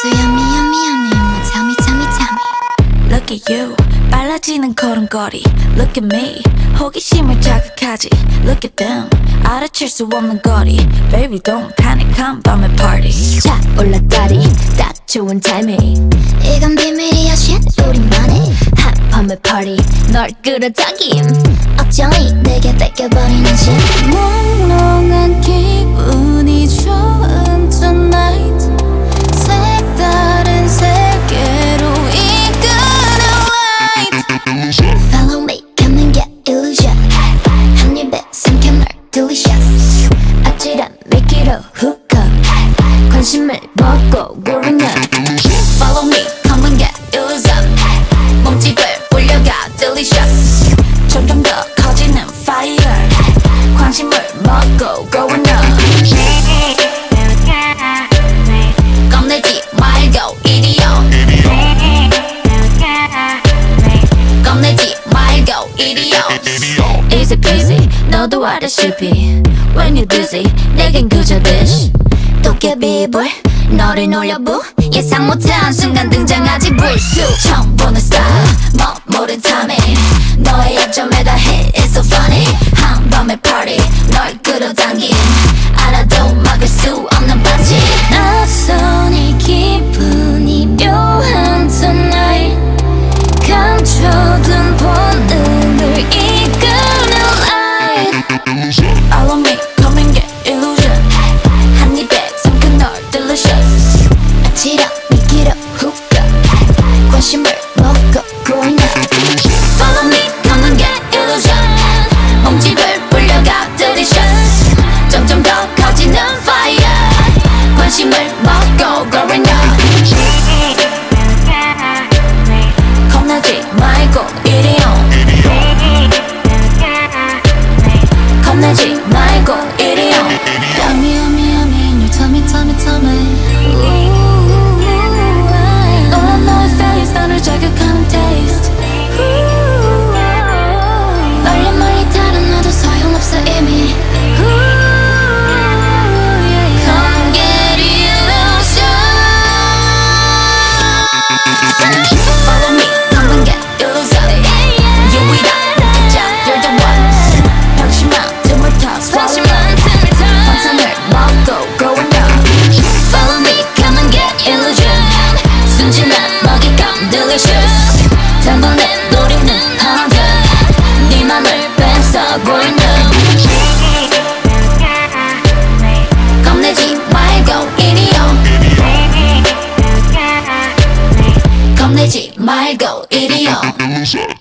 So yummy yummy yummy tell me tell me tell me. Look at you 빨라지는 걸음걸이. Look at me 호기심을 자극하지. Look at them 알아챌 수 없는 거리. Baby don't panic 한 밤의 party. 자 올라다리 딱 좋은 타이밍. 이건 비밀이야 shit 우리만의 한 밤의 party 널 끌어당김. 어쩌니 내게 뺏겨버리는 shit. 몽롱한 기분이 좋은 tonight. 색다른 세계로 이끄는 light. Follow me come and get illusion. 한 입에 삼켜 널 delicious. 아찔한 미끼로 hook up. 관심을 먹고 growing up. Follow me come and get illusion. 몸집을 올려가 delicious. 점점 더 커지는 fire. 관심을 먹고 growing up. 겁내지 말고 이리요. 겁내지 말고 이리요. Easy peasy 너도 알다시피 When you're dizzy 내겐 그저 dish. 도깨비불 너를 놀려부. 예상 못한 순간 등장하지 불쑥. 처음 보는 style 모른 timing. 너의 약점에다 hit it's so funny. 한 밤의 party 널 끌어당긴. 알아도 막을 수 없는 반지. 낯선 이 기분이 묘한 tonight. 감춰둔 본능을 이끄는 light. Follow me come and get illusion. 한 입에 삼켜 널 delicious. 아찔한 미끼로 hook up. 관심을 먹고 growing up. Follow me come and get illusion. 몸집을 불려가 delicious. 점점 더 커지는 fire. 관심을 먹고 growing up. 겁내지 말고 이리요. 겁내지 말고 이리요. Yummy yummy yummy you tell me tell me tell me. 너란 너의 face 나를 자극하는 taste. 멀리 멀리 달아나도 소용없어 이미. Come get illusion. Follow me, come and get illusion. 유일한 독자, you're the one. 방심한 틈을 타 swallow up. 환상을 먹고 growing up. Follow me, come and get illusion. 순진한 먹잇감 delicious. 단번에 노리는 hunter. 네 맘을 뺏어 growing up. 겁내지 말고 이리요. 겁내지 말고 이리요.